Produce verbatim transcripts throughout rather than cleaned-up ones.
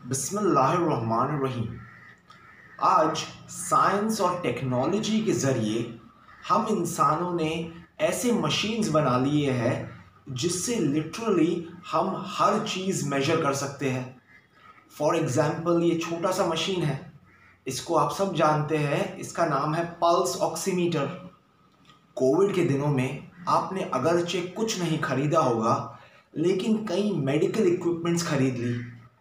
बिस्मिल्लाहिर्रहमानिर्रहीम। आज साइंस और टेक्नोलॉजी के ज़रिए हम इंसानों ने ऐसे मशीन्स बना लिए हैं जिससे लिटरली हम हर चीज़ मेजर कर सकते हैं। फॉर एग्ज़ाम्पल, ये छोटा सा मशीन है, इसको आप सब जानते हैं, इसका नाम है पल्स ऑक्सीमीटर। कोविड के दिनों में आपने अगरचे कुछ नहीं खरीदा होगा, लेकिन कई मेडिकल इक्विपमेंट्स खरीद ली।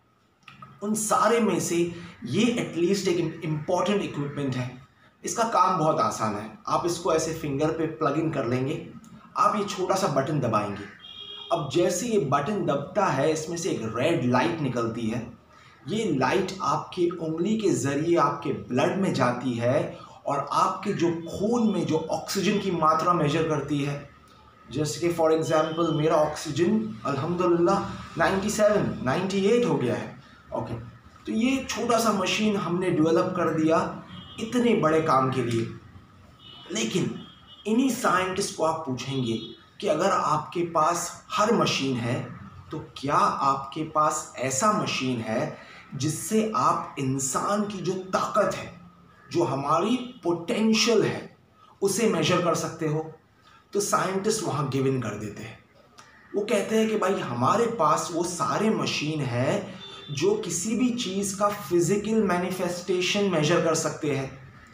उन सारे में से ये एटलीस्ट एक इम्पॉर्टेंट इक्विपमेंट है। इसका काम बहुत आसान है। आप इसको ऐसे फिंगर पे प्लग इन कर लेंगे, आप ये छोटा सा बटन दबाएंगे। अब जैसे ये बटन दबता है, इसमें से एक रेड लाइट निकलती है। ये लाइट आपकी उंगली के ज़रिए आपके ब्लड में जाती है और आपके जो खून में जो ऑक्सीजन की मात्रा मेजर करती है। जैसे कि फॉर एग्जांपल मेरा ऑक्सीजन अल्हम्दुलिल्लाह सत्तानवे, अट्ठानवे हो गया है। ओके, तो ये छोटा सा मशीन हमने डेवलप कर दिया इतने बड़े काम के लिए। लेकिन इन्हीं साइंटिस्ट को आप पूछेंगे कि अगर आपके पास हर मशीन है, तो क्या आपके पास ऐसा मशीन है जिससे आप इंसान की जो ताकत है, जो हमारी पोटेंशियल है, उसे मेजर कर सकते हो? तो साइंटिस्ट वहाँ गिव इन कर देते हैं। वो कहते हैं कि भाई हमारे पास वो सारे मशीन है जो किसी भी चीज़ का फिजिकल मैनिफेस्टेशन मेजर कर सकते हैं।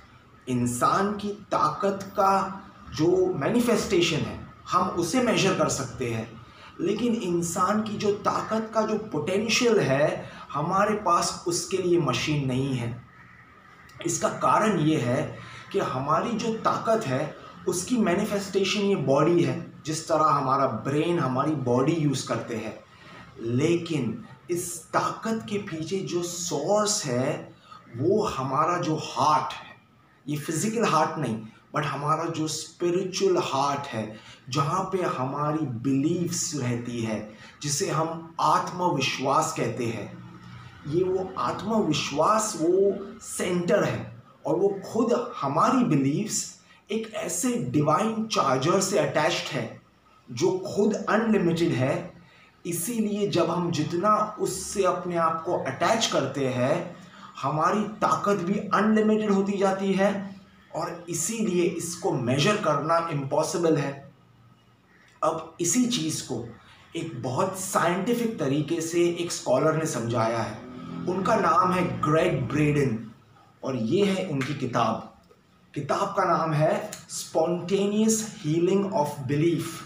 इंसान की ताकत का जो मैनिफेस्टेशन है हम उसे मेजर कर सकते हैं, लेकिन इंसान की जो ताकत का जो पोटेंशियल है हमारे पास उसके लिए मशीन नहीं है। इसका कारण ये है कि हमारी जो ताकत है उसकी मैनिफेस्टेशन ये बॉडी है, जिस तरह हमारा ब्रेन हमारी बॉडी यूज़ करते हैं। लेकिन इस ताकत के पीछे जो सोर्स है वो हमारा जो हार्ट है, ये फिजिकल हार्ट नहीं बट हमारा जो स्पिरिचुअल हार्ट है, जहाँ पे हमारी बिलीव्स रहती है, जिसे हम आत्मविश्वास कहते हैं। ये वो आत्मविश्वास वो सेंटर है और वो खुद हमारी बिलीव्स एक ऐसे डिवाइन चार्जर से अटैच्ड है जो खुद अनलिमिटेड है। इसीलिए जब हम जितना उससे अपने आप को अटैच करते हैं, हमारी ताकत भी अनलिमिटेड होती जाती है और इसीलिए इसको मेजर करना इम्पॉसिबल है। अब इसी चीज़ को एक बहुत साइंटिफिक तरीके से एक स्कॉलर ने समझाया है। उनका नाम है ग्रेग ब्रेडन और ये है उनकी किताब। किताब का नाम है स्पॉन्टेनियस हीलिंग ऑफ बिलीफ।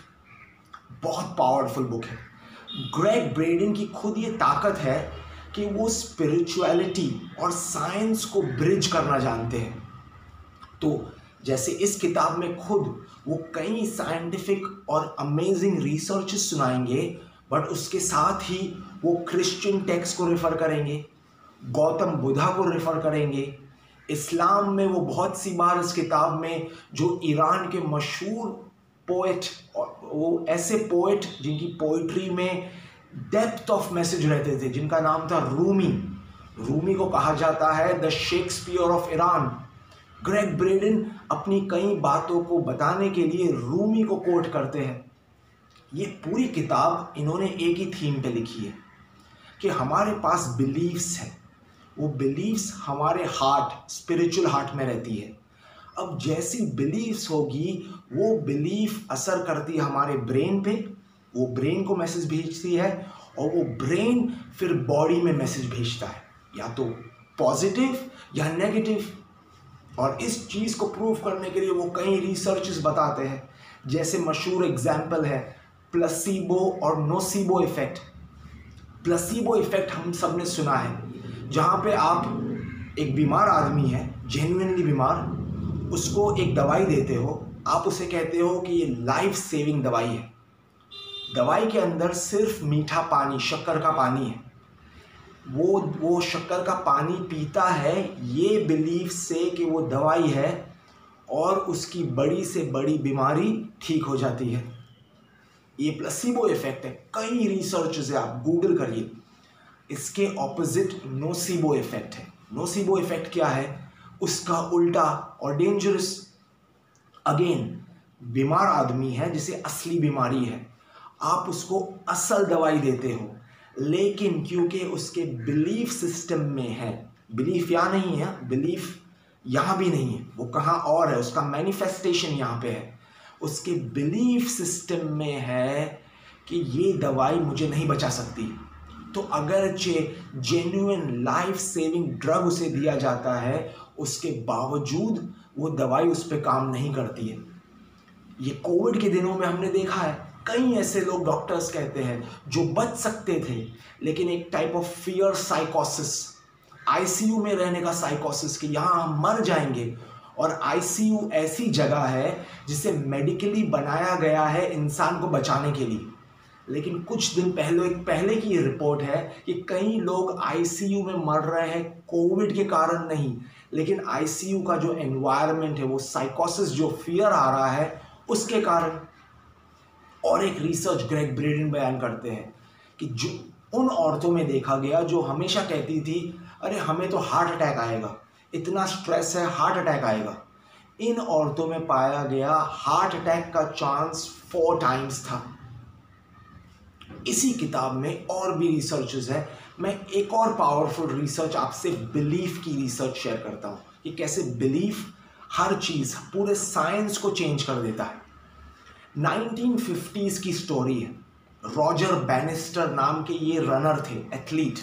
बहुत पावरफुल बुक है। ग्रेग ब्रेडन की खुद ये ताकत है कि वो स्पिरिचुअलिटी और साइंस को ब्रिज करना जानते हैं। तो जैसे इस किताब में खुद वो कई साइंटिफिक और अमेजिंग रिसर्च सुनाएंगे, बट उसके साथ ही वो क्रिश्चियन टेक्स्ट को रेफ़र करेंगे, गौतम बुद्धा को रेफ़र करेंगे। इस्लाम में वो बहुत सी बार इस किताब में जो ईरान के मशहूर पोएट, वो ऐसे पोएट जिनकी पोइट्री में डेप्थ ऑफ मैसेज रहते थे, जिनका नाम था रूमी। रूमी को कहा जाता है the Shakespeare of Iran. Gregg Braden अपनी कई बातों को बताने के लिए रूमी को कोट करते हैं। ये पूरी किताब इन्होंने एक ही थीम पे लिखी है कि हमारे पास बिलीव्स है, वो बिलीव्स हमारे हार्ट, स्पिरिचुअल हार्ट में रहती है। अब जैसी बिलीव्स होगी वो बिलीफ असर करती है हमारे ब्रेन पे, वो ब्रेन को मैसेज भेजती है और वो ब्रेन फिर बॉडी में मैसेज भेजता है, या तो पॉजिटिव या नेगेटिव। और इस चीज़ को प्रूव करने के लिए वो कई रिसर्चेस बताते हैं। जैसे मशहूर एग्जाम्पल है प्लेसिबो और नोसिबो इफेक्ट। प्लेसिबो इफेक्ट हम सब ने सुना है, जहाँ पे आप एक बीमार आदमी है, जेन्युइनली बीमार, उसको एक दवाई देते हो, आप उसे कहते हो कि ये लाइफ सेविंग दवाई है। दवाई के अंदर सिर्फ मीठा पानी, शक्कर का पानी है। वो वो शक्कर का पानी पीता है ये बिलीफ से कि वो दवाई है और उसकी बड़ी से बड़ी बीमारी ठीक हो जाती है। ये प्लेसिबो इफेक्ट है। कई रिसर्च से आप गूगल करिए। इसके ऑपोजिट नोसिबो इफेक्ट है। नोसिबो इफेक्ट क्या है? उसका उल्टा और डेंजरस। अगेन, बीमार आदमी है जिसे असली बीमारी है, आप उसको असल दवाई देते हो, लेकिन क्योंकि उसके बिलीफ सिस्टम में है, बिलीफ यहाँ नहीं है, बिलीफ यहाँ भी नहीं है, वो कहाँ और है, उसका मैनिफेस्टेशन यहाँ पे है। उसके बिलीफ सिस्टम में है कि ये दवाई मुझे नहीं बचा सकती, तो अगरचे जेन्युइन लाइफ सेविंग ड्रग उसे दिया जाता है, उसके बावजूद वो दवाई उस पर काम नहीं करती है। ये कोविड के दिनों में हमने देखा है, कई ऐसे लोग डॉक्टर्स कहते हैं जो बच सकते थे, लेकिन एक टाइप ऑफ फियर साइकोसिस, आईसीयू में रहने का साइकोसिस कि यहाँ हम मर जाएंगे, और आईसीयू ऐसी जगह है जिसे मेडिकली बनाया गया है इंसान को बचाने के लिए। लेकिन कुछ दिन पहले एक पहले की रिपोर्ट है कि कई लोग आईसीयू में मर रहे हैं कोविड के कारण नहीं, लेकिन आईसीयू का जो एनवायरनमेंट है, वो साइकोसिस, जो फियर आ रहा है, उसके कारण। और एक रिसर्च ग्रेग ब्रेडन बयान करते हैं कि जो उन औरतों में देखा गया जो हमेशा कहती थी अरे हमें तो हार्ट अटैक आएगा, इतना स्ट्रेस है, हार्ट अटैक आएगा, इन औरतों में पाया गया हार्ट अटैक का चांस फोर टाइम्स था। इसी किताब में और भी रिसर्चेस है। मैं एक और पावरफुल रिसर्च आपसे बिलीफ की रिसर्च शेयर करता हूँ कि कैसे बिलीफ हर चीज़, पूरे साइंस को चेंज कर देता है। नाइनटीन फिफ्टीज़ की स्टोरी है। रॉजर बैनिस्टर नाम के ये रनर थे, एथलीट।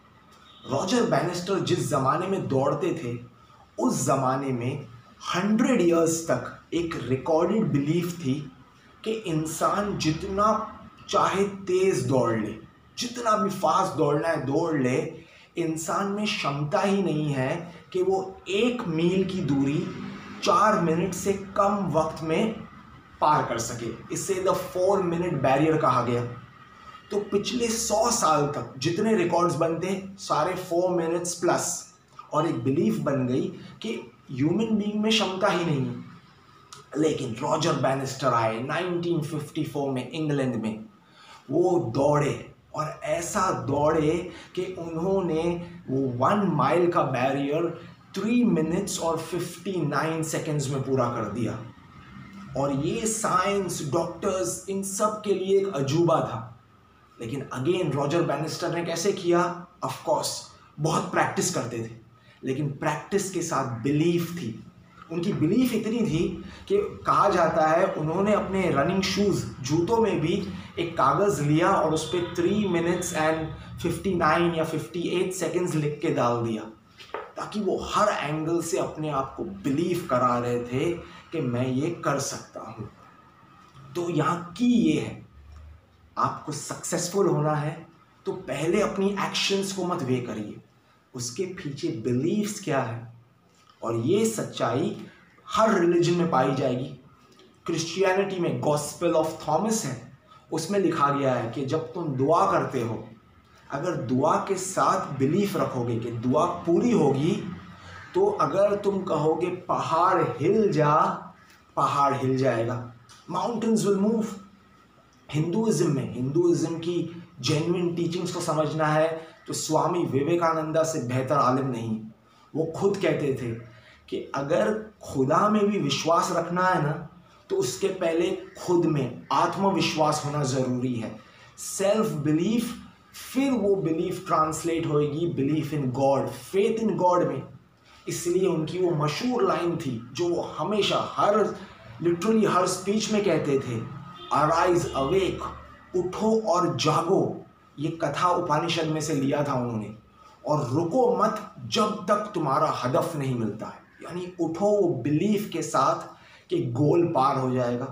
रॉजर बैनिस्टर जिस ज़माने में दौड़ते थे, उस ज़माने में हंड्रेड इयर्स तक एक रिकॉर्डेड बिलीफ थी कि इंसान जितना चाहे तेज़ दौड़ ले, जितना भी फास्ट दौड़ना है दौड़ ले, इंसान में क्षमता ही नहीं है कि वो एक मील की दूरी चार मिनट से कम वक्त में पार कर सके। इसे द फोर मिनट बैरियर कहा गया। तो पिछले सौ साल तक जितने रिकॉर्ड्स बनते सारे फोर मिनट्स प्लस, और एक बिलीफ बन गई कि ह्यूमन बीइंग में क्षमता ही नहीं है। लेकिन रॉजर बैनिस्टर आए नाइनटीन फिफ्टी फोर में इंग्लैंड में, वो दौड़े और ऐसा दौड़े कि उन्होंने वो वन माइल का बैरियर थ्री मिनट्स और फिफ्टी नाइन सेकेंड्स में पूरा कर दिया। और ये साइंस, डॉक्टर्स, इन सब के लिए एक अजूबा था। लेकिन अगेन रॉजर बैनिस्टर ने कैसे किया? ऑफ कोर्स बहुत प्रैक्टिस करते थे, लेकिन प्रैक्टिस के साथ बिलीफ थी। उनकी बिलीफ इतनी थी कि कहा जाता है उन्होंने अपने रनिंग शूज़, जूतों में भी एक कागज़ लिया और उस पर three minutes and fifty nine या फिफ्टी एट सेकेंड्स लिख के डाल दिया, ताकि वो हर एंगल से अपने आप को बिलीव करा रहे थे कि मैं ये कर सकता हूँ। तो यहाँ की ये है, आपको सक्सेसफुल होना है तो पहले अपनी एक्शंस को मत वे करिए, उसके पीछे बिलीव्स क्या है। और ये सच्चाई हर रिलीजन में पाई जाएगी। क्रिश्चियनिटी में गॉस्पेल ऑफ थॉमस है, उसमें लिखा गया है कि जब तुम दुआ करते हो, अगर दुआ के साथ बिलीफ रखोगे कि दुआ पूरी होगी, तो अगर तुम कहोगे पहाड़ हिल जा, पहाड़ हिल जाएगा, माउंटेन्स विल मूव। हिंदुइज्म में, हिंदुइज्म की जेन्युइन टीचिंग्स को समझना है तो स्वामी विवेकानंदा से बेहतर आलिम नहीं। वो खुद कहते थे कि अगर खुदा में भी विश्वास रखना है ना, तो उसके पहले खुद में आत्मविश्वास होना ज़रूरी है, सेल्फ बिलीफ, फिर वो बिलीफ ट्रांसलेट होएगी belief in God, faith in God में। इसलिए उनकी वो मशहूर लाइन थी जो वो हमेशा हर लिटरली हर स्पीच में कहते थे, अराइज अवेक, उठो और जागो। ये कथा उपनिषद में से लिया था उन्होंने। और रुको मत जब तक तुम्हारा हदफ नहीं मिलता है, यानी उठो वो बिलीफ के साथ कि गोल पार हो जाएगा।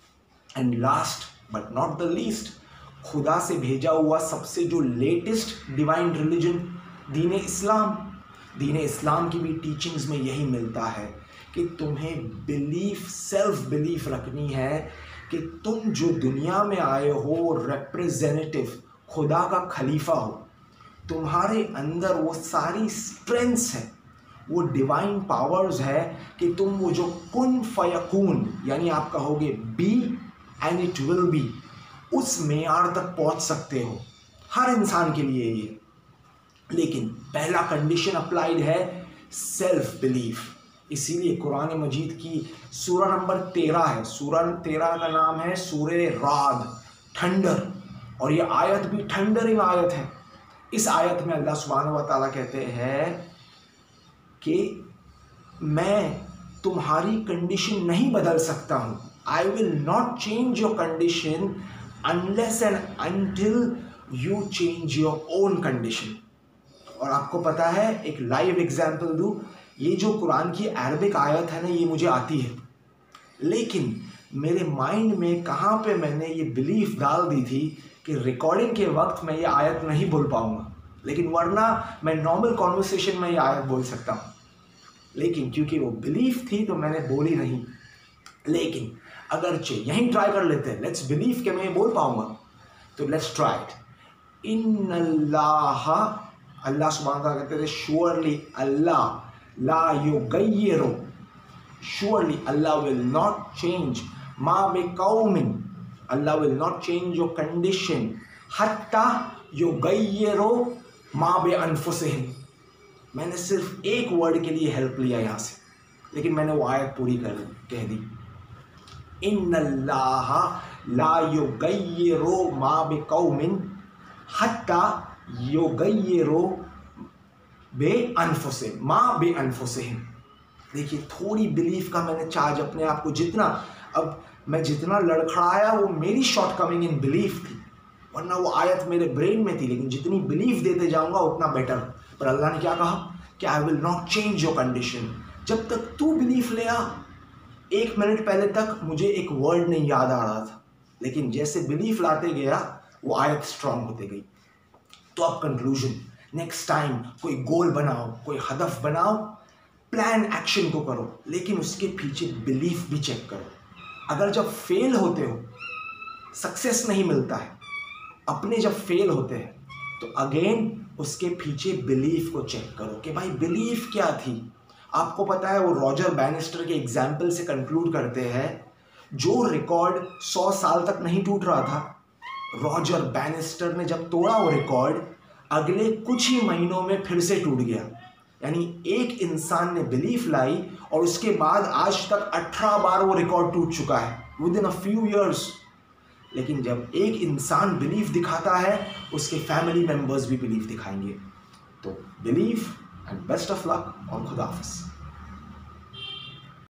And last but not the least, खुदा से भेजा हुआ सबसे जो लेटेस्ट डिवाइन रिलीजन दीन इस्लाम, दीन इस्लाम की भी टीचिंग्स में यही मिलता है कि तुम्हें बिलीफ, सेल्फ बिलीफ रखनी है कि तुम जो दुनिया में आए हो रिप्रेजेंटेटिव, खुदा का खलीफा हो। तुम्हारे अंदर वो सारी स्ट्रेंथ्स है, वो डिवाइन पावर्स है कि तुम वो जो कुन फयकून, यानी आप कहोगे be and it will be, उस मेयार तक पहुंच सकते हो। हर इंसान के लिए ये, लेकिन पहला कंडीशन अप्लाइड है सेल्फ बिलीफ। इसीलिए कुरान मजीद की सूरा नंबर तेरह है, सूरा तेरह का नाम है सूरे राद, थंडर। और ये आयत भी थंडरिंग आयत है। इस आयत में अल्लाह सुब्हानहू व तआला कहते हैं कि मैं तुम्हारी कंडीशन नहीं बदल सकता हूँ। I will not change your condition unless and until you change your own condition. और आपको पता है, एक लाइव एग्जाम्पल दूँ, ये जो कुरान की अरबिक आयत है ना, ये मुझे आती है, लेकिन मेरे माइंड में कहाँ पे मैंने ये बिलीफ डाल दी थी कि रिकॉर्डिंग के वक्त मैं ये आयत नहीं बोल पाऊँगा, लेकिन वरना मैं नॉर्मल कॉन्वर्सेशन में ये आयत बोल सकता हूँ। लेकिन क्योंकि वो बिलीफ थी तो मैंने बोली नहीं। लेकिन अगरचे यहीं ट्राई कर लेते हैं, लेट्स बिलीव कि मैं ये बोल पाऊँगा, तो लेट्स ट्राई इट। इन्नल्लाह, अल्लाह सुब्हानहू व तआला कहते थे श्योरली अल्लाह ला युगय्यिरु, श्योरली अल्लाह विल नॉट चेंज मा बिकौमिन, अल्लाह will not change your condition हत्ता युगय्यिरु मा बिअनफुसिहिम। मैंने सिर्फ एक वर्ड के लिए हेल्प लिया यहाँ से, लेकिन मैंने वो आयत पूरी कर कह दी। इन्नल्लाह ला युगय्यिरु मा बिकौमिन हत्ता युगय्यिरु बिअनफुसिहिम, मा बिअनफुसिहिम। देखिए, थोड़ी बिलीफ का मैंने चार्ज अपने आप को, जितना अब मैं जितना लड़खड़ाया वो मेरी शॉर्टकमिंग इन बिलीफ थी, वरना वो आयत मेरे ब्रेन में थी, लेकिन जितनी बिलीफ देते जाऊंगा उतना बेटर। पर अल्लाह ने क्या कहा कि I will not change your condition. जब तक तू बिलीफ ले आ, एक मिनट पहले तक मुझे एक वर्ड नहीं याद आ रहा था, लेकिन जैसे बिलीफ लाते गया वो आयत स्ट्रांग होते गई। तो अब कंक्लूजन, नेक्स्ट टाइम कोई गोल बनाओ, कोई हदफ बनाओ, प्लान एक्शन को करो, लेकिन उसके पीछे बिलीफ भी चेक करो। अगर जब फेल होते हो, सक्सेस नहीं मिलता है, अपने जब फेल होते हैं, तो अगेन उसके पीछे बिलीफ को चेक करो कि भाई बिलीफ क्या थी। आपको पता है, वो रॉजर बैनिस्टर के एग्जाम्पल से कंक्लूड करते हैं, जो रिकॉर्ड सौ साल तक नहीं टूट रहा था, रॉजर बैनिस्टर ने जब तोड़ा वो रिकॉर्ड, अगले कुछ ही महीनों में फिर से टूट गया। यानी एक इंसान ने बिलीफ लाई और उसके बाद आज तक अठारह बार वो रिकॉर्ड टूट चुका है within a few years. लेकिन जब एक इंसान बिलीफ दिखाता है, उसके फैमिली मेंबर्स भी बिलीफ दिखाएंगे। तो belief and best of luck और खुदा हाफिज़।